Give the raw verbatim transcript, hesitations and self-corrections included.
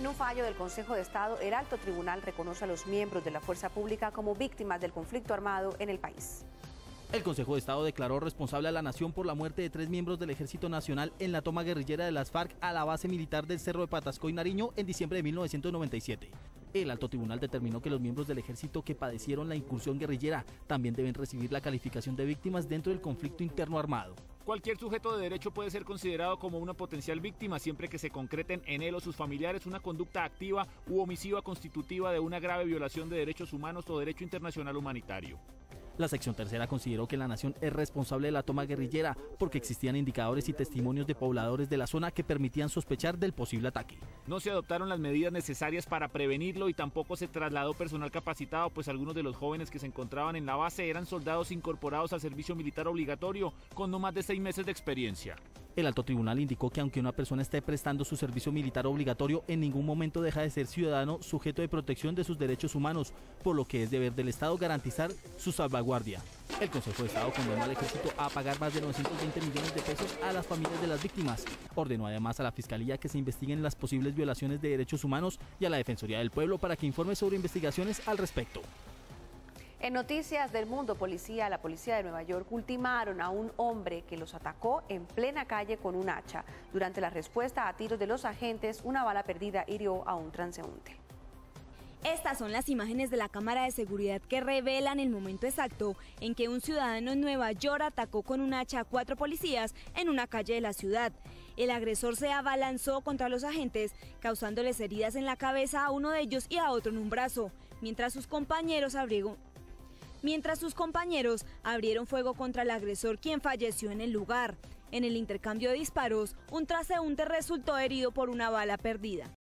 En un fallo del Consejo de Estado, el Alto Tribunal reconoce a los miembros de la fuerza pública como víctimas del conflicto armado en el país. El Consejo de Estado declaró responsable a la nación por la muerte de tres miembros del Ejército Nacional en la toma guerrillera de las FARC a la base militar del Cerro de Patasco y Nariño en diciembre de mil novecientos noventa y siete. El Alto Tribunal determinó que los miembros del ejército que padecieron la incursión guerrillera también deben recibir la calificación de víctimas dentro del conflicto interno armado. Cualquier sujeto de derecho puede ser considerado como una potencial víctima siempre que se concreten en él o sus familiares una conducta activa u omisiva constitutiva de una grave violación de derechos humanos o derecho internacional humanitario. La sección tercera consideró que la nación es responsable de la toma guerrillera porque existían indicadores y testimonios de pobladores de la zona que permitían sospechar del posible ataque. No se adoptaron las medidas necesarias para prevenirlo y tampoco se trasladó personal capacitado, pues algunos de los jóvenes que se encontraban en la base eran soldados incorporados al servicio militar obligatorio con no más de seis meses de experiencia. El Alto Tribunal indicó que aunque una persona esté prestando su servicio militar obligatorio, en ningún momento deja de ser ciudadano sujeto de protección de sus derechos humanos, por lo que es deber del Estado garantizar su salvaguardia. El Consejo de Estado condenó al Ejército a pagar más de novecientos veinte millones de pesos a las familias de las víctimas. Ordenó además a la Fiscalía que se investiguen las posibles violaciones de derechos humanos y a la Defensoría del Pueblo para que informe sobre investigaciones al respecto. En noticias del mundo policía, la policía de Nueva York ultimaron a un hombre que los atacó en plena calle con un hacha. Durante la respuesta a tiros de los agentes, una bala perdida hirió a un transeúnte. Estas son las imágenes de la cámara de seguridad que revelan el momento exacto en que un ciudadano en Nueva York atacó con un hacha a cuatro policías en una calle de la ciudad. El agresor se abalanzó contra los agentes, causándoles heridas en la cabeza a uno de ellos y a otro en un brazo, mientras sus compañeros abrieron Mientras sus compañeros abrieron fuego contra el agresor, quien falleció en el lugar. En el intercambio de disparos, un transeúnte resultó herido por una bala perdida.